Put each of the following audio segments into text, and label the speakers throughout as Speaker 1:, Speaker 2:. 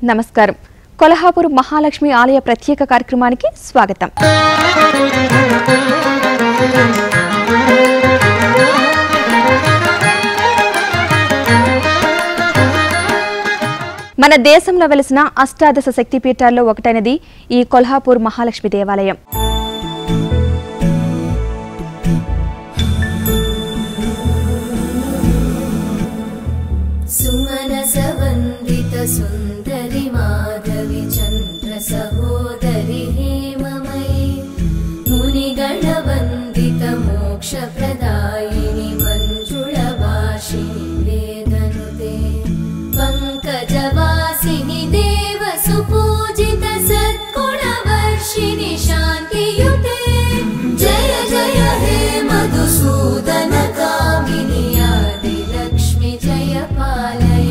Speaker 1: నమస్కారం. కొల్హాపూర్ మహాలక్ష్మి ఆలయ ప్రత్యేక కార్యక్రమానికి స్వాగతం. మన దేశంలో వెలిసిన అష్టాదశ శక్తిపీఠాల్లో ఒకటైనది ఈ కొల్హాపూర్ మహాలక్ష్మి దేవాలయం.
Speaker 2: सुंदरी माधवी चंद्र सहोदरी हेममयी मुनिगणवंदित मोक्ष प्रदायिनी मंजुळभाषिणी वेदनुते पंकजवासिनी देव सुपूजित सद्गुणवर्षिणी शांतियुते जय जय हे मधुसूदन कामिनी आदि लक्ष्मी जय पालय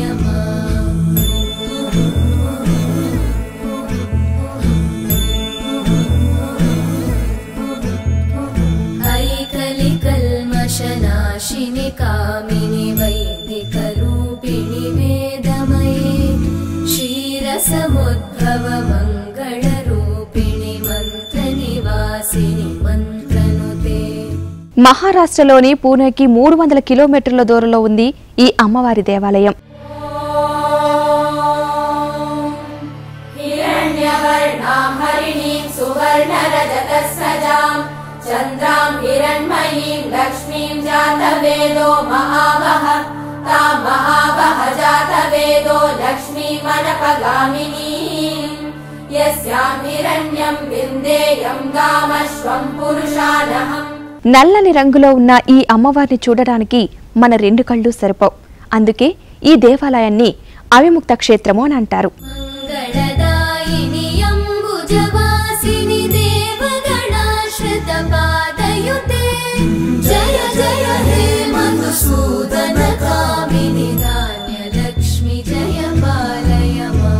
Speaker 2: नाशिनी कामिनी वैदिक रूपिणी वेदमयी क्षीरसमुद्भव मंगल रूपिणी मंत्र निवासिनी मंत्रनुते.
Speaker 1: మహారాష్ట్రలోని పూణేకి 300 కిలోమీటర్ల దూరంలో ఉంది ఈ అమ్మవారి దేవాలయం.
Speaker 2: चंद्रां हिरण्मयीं लक्ष्मीं जातवेदो महावह तां महावह जातवेदो लक्ष्मीमनपगामिनीं यस्यां हिरण्यं विन्देयं गामश्वं पुरुषानहम्.
Speaker 1: నల్లని రంగులో ఉన్న ఈ అమ్మవారిని చూడడానికి మన 2 కళ్ళు సరిపోవు. అందుకే ఈ దేవాలయాన్ని అవిముక్త క్షేత్రము అని అంటారు.
Speaker 2: जय जय हे मधुसूदन कामिनी धान्य लक्ष्मी जय पालय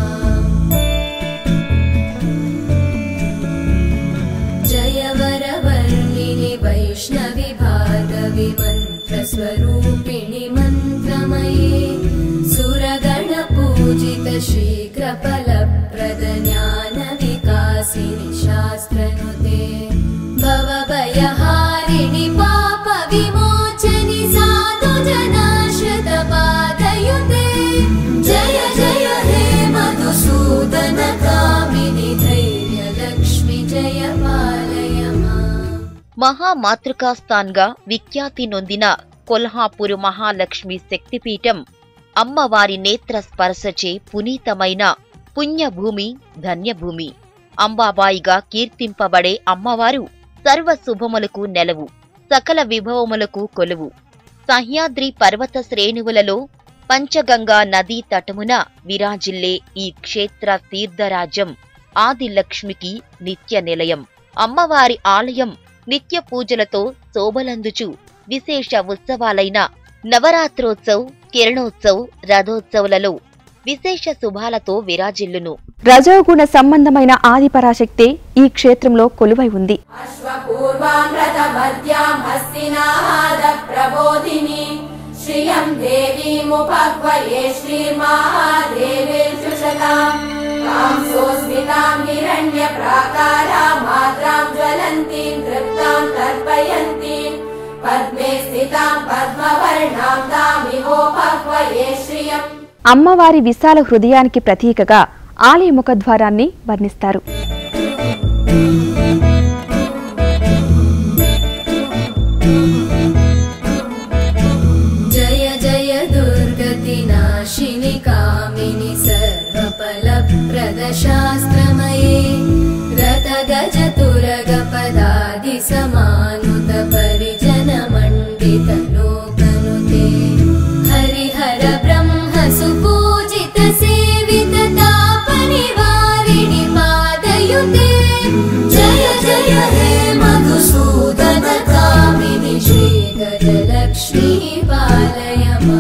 Speaker 2: जय वरवर्णिनि वैष्णवी भार्गवी मंत्र स्वरूपिणी मंत्रमयी सुरगण पूजित शीघ्र फलप्रद ज्ञान विकासिनी शास्त्रनुते भवभयहारिणि पाप विमोचनि साधु जनाश्रित पादयुते जय जय हे मधुसूदन कामिनी धैर्य लक्ष्मी जय पालय
Speaker 3: మహామాతృకాస్థాన్గా విఖ్యాతి నొందిన కొల్హాపూరు మహాలక్ష్మి శక్తిపీఠం అమ్మవారి నేత్ర స్పర్శచే పునీతమైన పుణ్యభూమి, ధన్యభూమి. అంబాబాయిగా కీర్తింపబడే అమ్మవారు సర్వ శుభములకు నెలవు, సకల విభవములకు కొలువు. సహ్యాద్రి పర్వత శ్రేణువులలో పంచగంగా నదీ తటమున విరాజిల్లే ఈ క్షేత్ర తీర్థరాజ్యం ఆదిలక్ష్మికి నిత్య నిలయం. అమ్మవారి ఆలయం నిత్య పూజలతో శోభలందుచు విశేష ఉత్సవాలైన నవరాత్రోత్సవ్, కిరణోత్సవ్, రథోత్సవులలో విశేష శుభాలతో విరాజిల్లును.
Speaker 1: రజోగుణ సంబంధమైన ఆదిపరాశక్తి ఈ క్షేత్రంలో కొలువై ఉంది. అమ్మవారి విశాల హృదయానికి ప్రతీకగా ఆలయ ముఖద్వారాన్ని వర్ణిస్తారు.
Speaker 2: జయ జయ దుర్గతి నాశిని కామిని సర్వఫల ప్రద శాస్త్రమయే రత గజ తురగ పదాది సమానుత పరిజన మండిత లోకనుతే హరిహర బ్రహ్మ సుపూజిత సేవిత తాప నివారిణి పాదయుతే జయ జయ హే మధుసూదన కామిని శ్రీ గజలక్ష్మీ పాలయ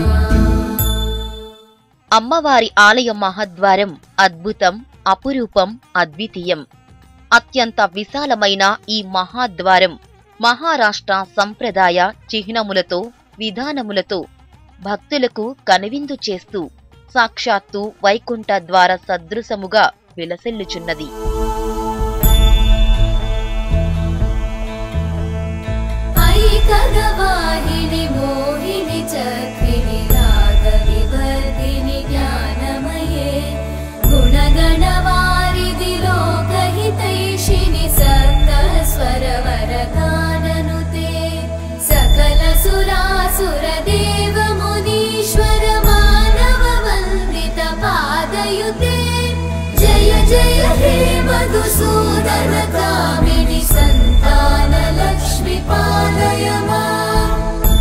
Speaker 3: అమ్మవారి ఆలయ మహద్వారం అద్భుతం, అపురూపం, అద్వితీయం. అత్యంత విశాలమైన ఈ మహాద్వారం మహారాష్ట్ర సంప్రదాయ చిహ్నములతో, విధానములతో భక్తులకు కనువిందు చేస్తూ సాక్షాత్తు వైకుంఠ ద్వార సదృశముగా విలసిల్లుచున్నది.
Speaker 2: ఐకగవాహిని మోహిని చక్రిని రాగవివర్ధిని జ్ఞానమయే గుణగణవారిది లోకహితైషిని సప్తస్వరవరగాననుతే సకల సురాసుర దేవ మునీశ్వర మానవ వందిత పాదయుతే జయ జయ హే మధుసూదన కామిని సంతాన లక్ష్మి పాలయ మాం.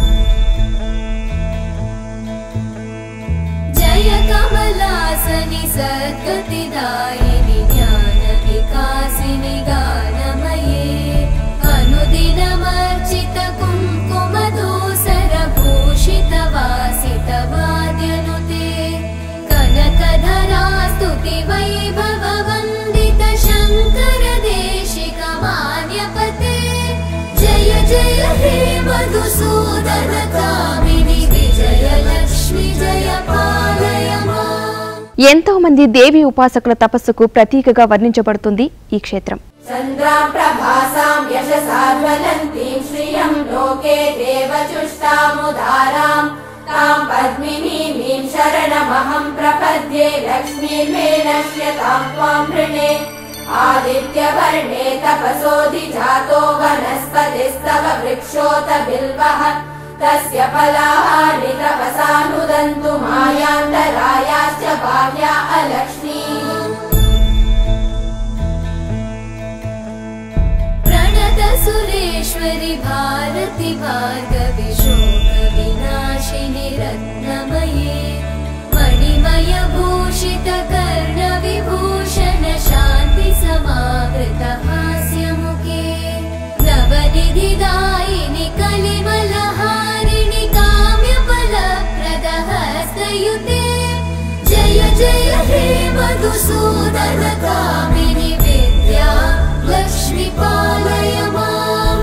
Speaker 2: జయ కమలాసని సద్గతిదాయిని జ్ఞాన వికాసిని గానమయే అనుదినమర్చిత కుంకుమ దూసర భూషిత వాసిత వాద్యనుతే కనకధరా స్తుతి వైభవ వందిత శంకర దేశిక మాన్యపతే జయ జయ హే మధుసూదన కామిని విజయ లక్ష్మి జయ పాలయ మాం.
Speaker 1: ఎంతో మంది దేవి ఉపాసకుల తపస్సుకు ప్రతీకగా వర్ణించబడుతుంది ఈ క్షేత్రం.
Speaker 4: చంద్రాం ప్రభాసాం యశసాజ్వలంతీం శ్రియం లోకే దేవచుష్టాముదారాం తాం పద్మినీం శరణమహం ప్రపద్యే లక్ష్మీర్మే నశ్యతాం త్వాం వృణే ఆదిత్యవర్ణే తపసోధిజాతో వనస్పతిస్తవ వృక్షోత బిల్వః తస్య ఫలాని తపసానుదంతు మాయాంతరాయాశ్చ బాహ్యా అలక్ష్మీ.
Speaker 2: ప్రణత సురేశ్వరి భారతి భార్గవి శోక వినాశిని రత్నమయే మణిమయ భూషిత కర్ణ విభూషణ శాంతి సమావృత హాస్యముఖే నవనిధిదాయిని కలిమలహారిణి కామ్యఫల ప్రదహస్తయుతే జయ జయ హే మధుసూదన కామిని విద్యా లక్ష్మి పాలయ మాం.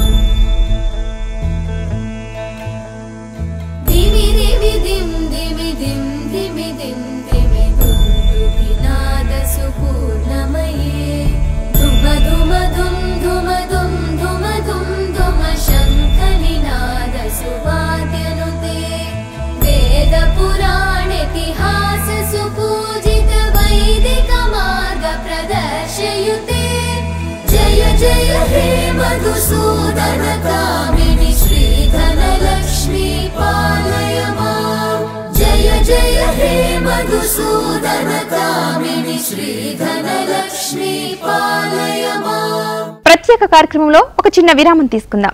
Speaker 2: ధిమి ధిమి ధిం ధిమి ధిం ధిమి ధిం ధిమి ధుం ధుమినాద సుపూర్ణమయే ధుమ ధుమ ధుం ధుమ ధుం ధుమ ధుం ధుమ శంఖనినాద సువాద్యనుతే వేద పురాణేతిహాస సుపూజిత వైదిక మార్గ ప్రదర్శయుతే జయ జయ హే మధుసూదన కామిని శ్రీధన లక్ష్మీ పాలయ మాం. జయ జయ హే మధుసూదన కామిని శ్రీధన లక్ష్మీ పాలయ మాం.
Speaker 1: ప్రత్యేక కార్యక్రమంలో ఒక చిన్న విరామం తీసుకుందాం.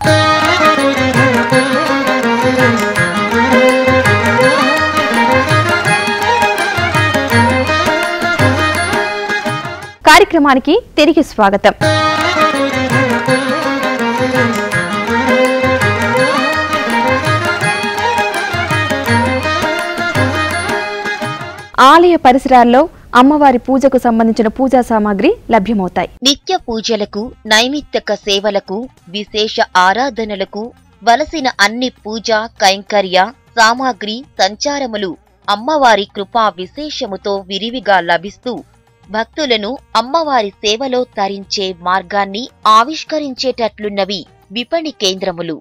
Speaker 1: కార్యక్రమానికి తిరిగి స్వాగతం. ఆలయ పరిసరాల్లో అమ్మవారి పూజకు సంబంధించిన పూజా సామాగ్రి లభ్యమవుతాయి.
Speaker 3: నిత్య పూజలకు, నైమిత్తిక సేవలకు, విశేష ఆరాధనలకు వలసిన అన్ని పూజా కైంకర్య సామాగ్రి సంచారములు అమ్మవారి కృపా విశేషముతో విరివిగా లభిస్తూ భక్తులను అమ్మవారి సేవలో తరించే మార్గాన్ని ఆవిష్కరించేటట్లున్నవి విపణి కేంద్రములు.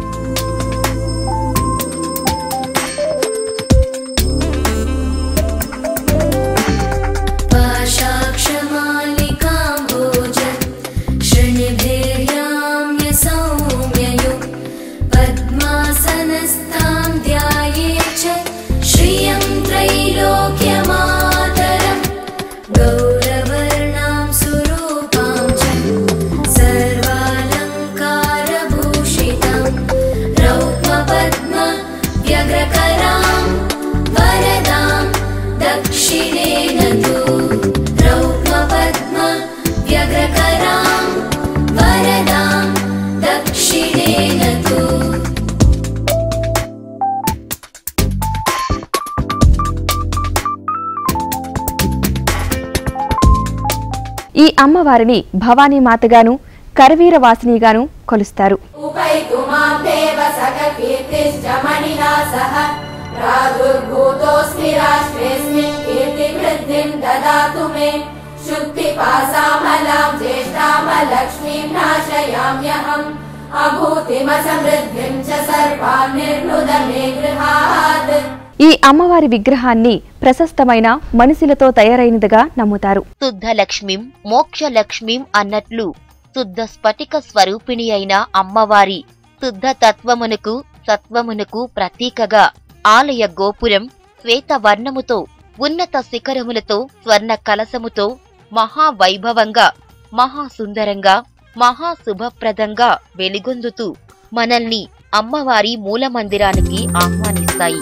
Speaker 1: ఈ అమ్మవారిని భవానీ మాతగాను కరవీరవాసినిగాను కొలుస్తారు.
Speaker 4: प्रादुर्भूतोऽस्मि राष्ट्रेऽस्मिन् कीर्तिवृद्धिं ददातु मे शुक्तिपासामलां ज्येष्ठामलक्ष्मीं नाशयाम्यहम् अभूतिमसमृद्धिं च सर्वान् निर्नुद मे गृहात्।
Speaker 1: ఈ అమ్మవారి విగ్రహాన్ని ప్రశస్తమైన మనుషులతో తయారైనదిగా నమ్ముతారు.
Speaker 3: శుద్ధ లక్ష్మీం మోక్ష లక్ష్మీం అన్నట్లు శుద్ధ స్ఫటిక స్వరూపిణి అయిన అమ్మవారి శుద్ధ తత్వమునకు సత్వమునకు ప్రతీకగా ఆలయ గోపురం శ్వేతవర్ణముతో ఉన్నత శిఖరములతో స్వర్ణ కలశముతో మహావైభవంగా మహాసుందరంగా మహాశుభప్రదంగా వెలుగొందుతూ మనల్ని అమ్మవారి మూలమందిరానికి ఆహ్వానిస్తాయి.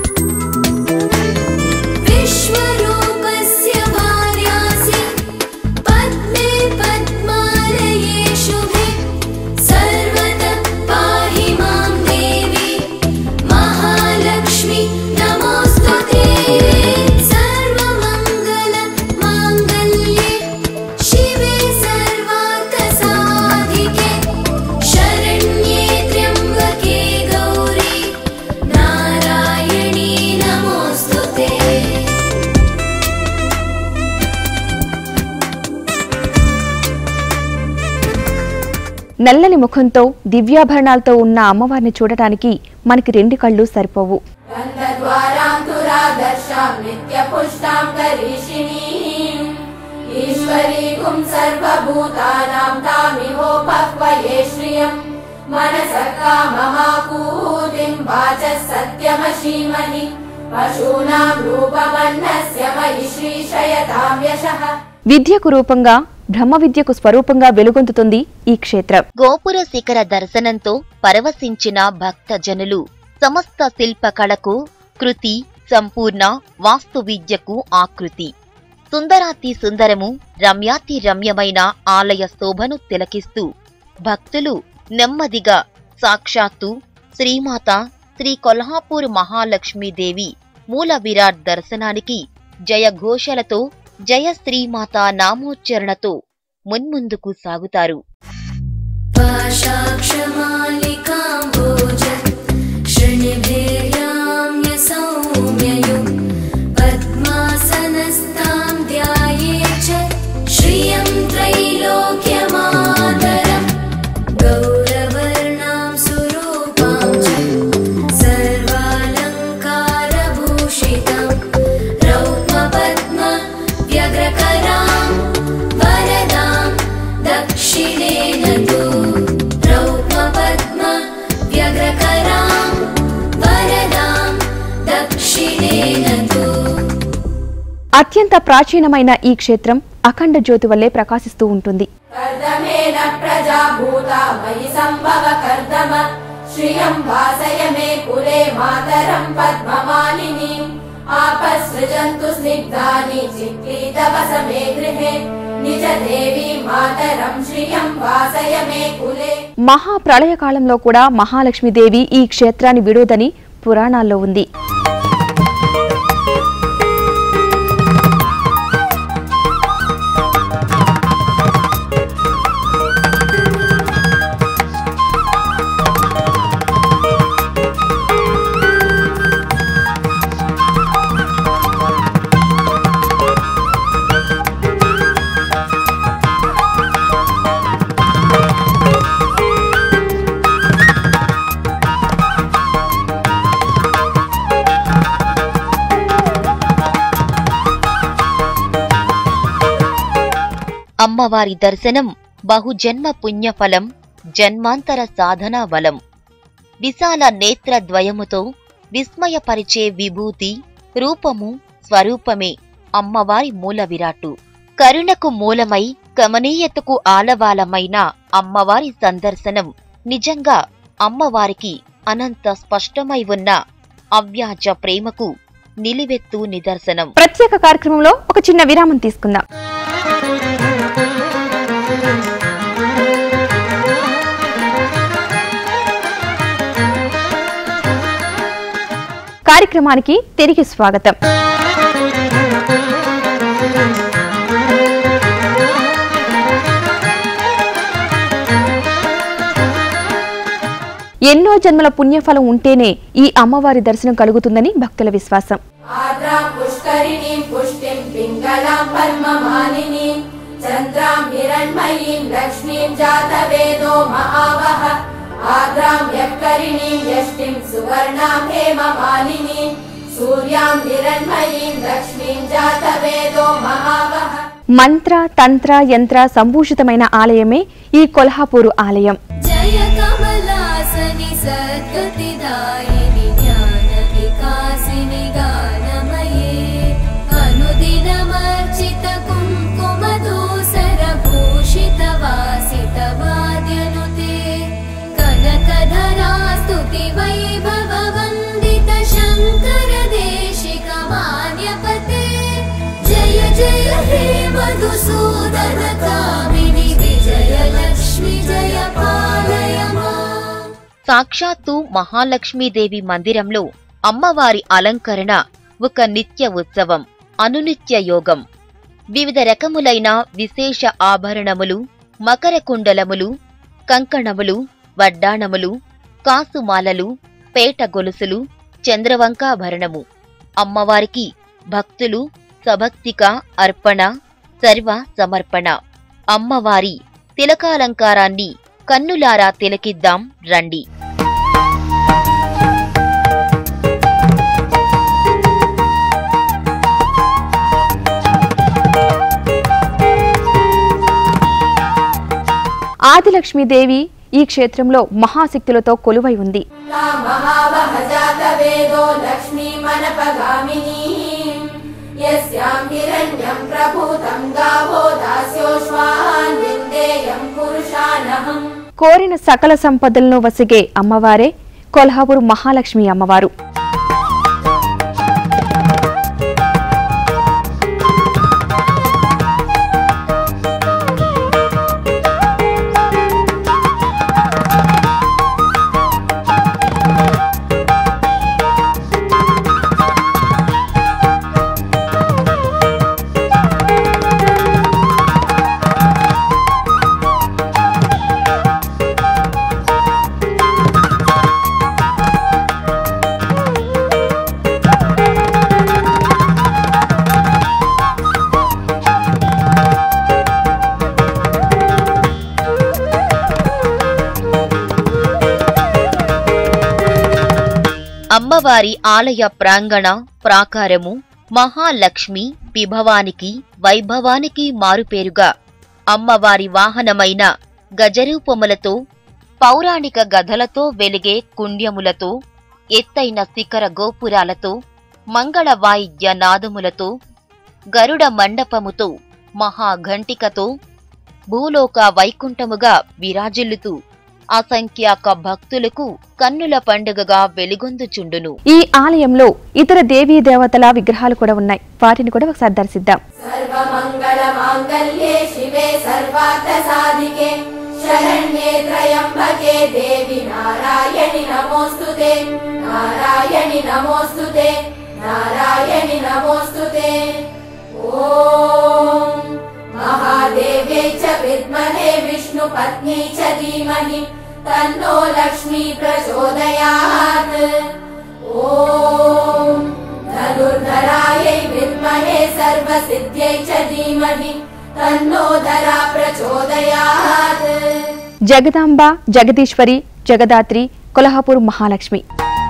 Speaker 2: विश्वरूपस्य भार्यासि पद्मे पद्मालये शुभे सर्वतः पाहि मां देवी महालक्ष्मी नमोस्तुते सर्वमङ्गल माङ्गल्ये शिवे सर्वार्थसाधिके शरण्ये त्र्यम्बके गौरी नारायणी नमोस्तुते।
Speaker 1: నల్లని ముఖంతో దివ్యాభరణాలతో ఉన్న అమ్మవారిని చూడటానికి మనకి 2 కళ్ళు సరిపోవు.
Speaker 4: गन्धद्वारां तुरादर्शां नित्यपुष्टां करीषिणीं ईश्वरीकुं सर्वभूतानां तामिहोपक्वये श्रियं मनसः काममाकूतिं वाचः सत्यमशीमहि पशूनां रूपमन्नस्य मयि श्रीशयतां यशः।
Speaker 1: విద్యకు రూపంగా బ్రహ్మ విద్యకు స్వరూపంగా వెలుగొందుతుంది ఈ క్షేత్రం.
Speaker 3: గోపుర శిఖర దర్శనంతో పరవశించిన భక్త జనులు సమస్త శిల్పకళకు కృతి సంపూర్ణ వాస్తు విద్యకు ఆకృతి సుందరాతి సుందరము రమ్యాతి రమ్యమైన ఆలయ శోభను తిలకిస్తూ భక్తులు నెమ్మదిగా సాక్షాత్తు శ్రీమాత శ్రీ కొల్హాపూర్ మహాలక్ష్మి దేవి మూల విరాట్ దర్శనానికి జయఘోషలతో జయ శ్రీమాత నామోచ్చరణతో మున్ముందుకు సాగుతారు.
Speaker 2: पाशाक्षमालिकाम्बोज शृणिभिर्याम्यसौम्ययुः पद्मासनस्तां ध्यायेत् च श्रियं त्रैलोक्यमातरं गौरवर्णां सुरूपां च सर्वालङ्कारभूषितां रौप्यपद्मव्यग्रकरां वरदां दक्षिणेन तु रौप्यपद्मव्यग्रकरां वरदां दक्षिणेन तु।
Speaker 1: అత్యంత ప్రాచీనమైన ఈ క్షేత్రం అఖండ జ్యోతి వల్లే ప్రకాశిస్తూ ఉంటుంది.
Speaker 4: कर्दमेन प्रजा भूता मयि सम्भव कर्दम श्रियं वासय मे कुले मातरं पद्ममालिनीम् आपसृजन्तु स्निग्धानि चिक्लीतवस मे गृहे निज देवी मातरं श्रियं वासय मे कुले।
Speaker 1: మహాప్రళయకాలంలో కూడా మహాలక్ష్మీదేవి ఈ క్షేత్రాన్ని విడోదని పురాణాల్లో ఉంది.
Speaker 3: అమ్మవారి దర్శనం బహుజన్మ పుణ్యఫలం జన్మాంతర సాధనా బలం. విశాల నేత్రద్వయముతో విస్మయపరిచే విభూతి రూపము స్వరూపమే అమ్మవారి మూల విరాటు. కరుణకు మూలమై కమనీయతకు ఆలవాలమైన అమ్మవారి సందర్శనం నిజంగా అమ్మవారికి అనంత స్పష్టమై ఉన్న అవ్యాజ ప్రేమకు నిలివెత్తు నిదర్శనం.
Speaker 1: ప్రత్యేక కార్యక్రమంలో ఒక చిన్న విరామం తీసుకుందాం. కార్యక్రమానికి తిరిగి స్వాగతం. ఎన్నో జన్మల పుణ్యఫలం ఉంటేనే ఈ అమ్మవారి దర్శనం కలుగుతుందని భక్తుల విశ్వాసం.
Speaker 4: ఆద్రాం పుష్కరిణీం పుష్టిం పింగళాం పద్మమాలినీం చంద్రాం హిరణ్మయీం లక్ష్మీం జాతవేదో మహావహ ఆద్రాం యక్కరిణీం యష్టిం సువర్ణాం హేమమాలినీం సూర్యాం హిరణ్మయీం లక్ష్మీం జాతవేదో మహావహ.
Speaker 1: మంత్ర తంత్ర యంత్ర సంభూషితమైన ఆలయమే ఈ కొల్హాపూరు ఆలయం.
Speaker 2: జయ కమలాసని సద్గతిదాయిని జ్ఞాన వికాసిని గానమయే అనుదినమర్చిత కుంకుమ దూసర భూషిత వాసిత వాద్యనుతే కనకధరా స్తుతి వైభవ వందిత శంకర దేశిక మాన్యపతే జయ జయ హే మధుసూదన కామిని విజయ లక్ష్మి జయ పాలయమా.
Speaker 3: సాక్షాత్తు మహాలక్ష్మీదేవి మందిరంలో అమ్మవారి అలంకరణ ఒక నిత్య ఉత్సవం, అనునిత్య యోగం. వివిధ రకములైన విశేష ఆభరణములు, మకర కుండలములు, కంకణములు, వడ్డాణములు, కాసుమాలలు, పేట గొలుసులు, చంద్రవంకాభరణము. అమ్మవారికి భక్తులు సభక్తిక అర్పణ, సర్వ సమర్పణ. అమ్మవారి తిలకాలంకారాన్ని కన్నులారా తిలకిద్దాం రండి.
Speaker 1: ఆదిలక్ష్మీదేవి ఈ క్షేత్రంలో మహాశక్తులతో కొలువై ఉంది.
Speaker 4: మహావహ జాతవేదో లక్ష్మీమనపగామినీం యస్యాం హిరణ్యం ప్రభూతం గావో దాస్యోశ్వాన్ విందేయం పురుషానహం.
Speaker 1: కోరిన సకల సంపదలను వసిగే అమ్మవారే కొల్హాపూర్ మహాలక్ష్మి అమ్మవారు.
Speaker 3: అమ్మవారి ఆలయ ప్రాంగణ ప్రాకారము మహాలక్ష్మి విభవానికి వైభవానికి మారుపేరుగా అమ్మవారి వాహనమైన గజరూపములతో, పౌరాణిక గధలతో వెలిగే కుండ్యములతో, ఎత్తైన శిఖర గోపురాలతో, మంగళ వాయిద్య నాదములతో, గరుడ మండపముతో, మహాఘంటికతో భూలోక వైకుంఠముగా విరాజిల్లుతూ అసంఖ్యాక భక్తులకు కన్నుల పండుగగా వెలుగొందుచుండును.
Speaker 1: ఈ ఆలయంలో ఇతర దేవీ దేవతల విగ్రహాలు కూడా ఉన్నాయి. వాటిని కూడా ఒకసారి దర్శిద్దాం.
Speaker 4: సర్వమంగళ మాంగళ్యే శివే సర్వార్థ సాధికే శరణ్యే త్రయంబకే దేవి నారాయణి నమోస్తుతే నారాయణి నమోస్తుతే నారాయణి నమోస్తుతే. ఓం మహాదేవ్యై చ విద్మహే విష్ణు పత్ని చ ధీమహి తన్నో లక్ష్మీ ప్రచోదయాత్. ఓం ధనుర్ధరాయై విద్మహే సర్వసిద్ధ్యై చ ధీమహి తన్నో ధరా ప్రచోదయాత్.
Speaker 1: జగదాంబ, జగదీశ్వరి, జగదాత్రి, కొల్హాపూర్ మహాలక్ష్మి.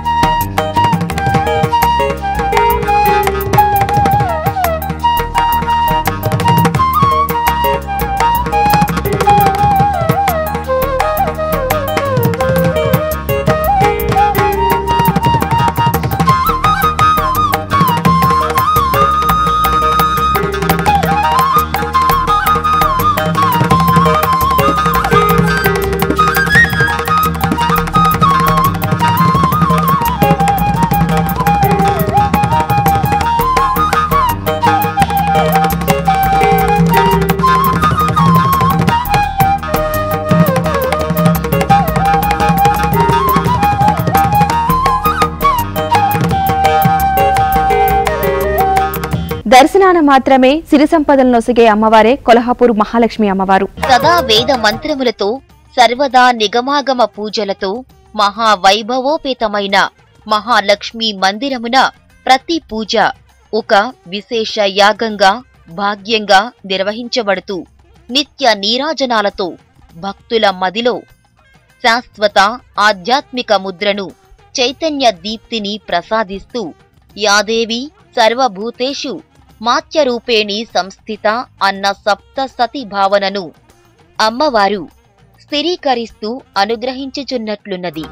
Speaker 1: దర్శనాన మాత్రమే సిరి సంపదలను నొసగే అమ్మవారే కొల్హాపూర్ మహాలక్ష్మి అమ్మవారు.
Speaker 3: సదా వేద మంత్రములతో, సర్వదా నిగమాగమ పూజలతో, మహావైభవోపేతమైన మహాలక్ష్మి మందిరమున ప్రతి పూజ ఒక విశేష యాగంగా భాగ్యంగా నిర్వహించబడుతూ నిత్య నీరాజనాలతో భక్తుల మదిలో శాశ్వత ఆధ్యాత్మిక ముద్రను చైతన్య దీప్తిని ప్రసాదిస్తూ యాదేవి సర్వభూతేషు మాత్యరూపేణి సంస్థిత అన్న సప్త సతి భావనను అమ్మవారు స్థిరీకరిస్తూ అనుగ్రహించుచున్నట్లున్నది.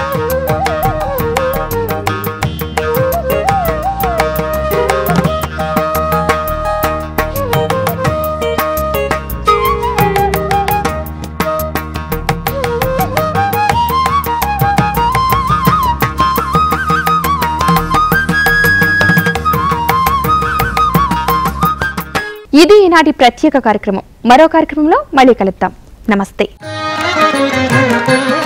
Speaker 1: ఇది ఈనాటి ప్రత్యేక కార్యక్రమం. మరో కార్యక్రమంలో మళ్ళీ కలుద్దాం. నమస్తే.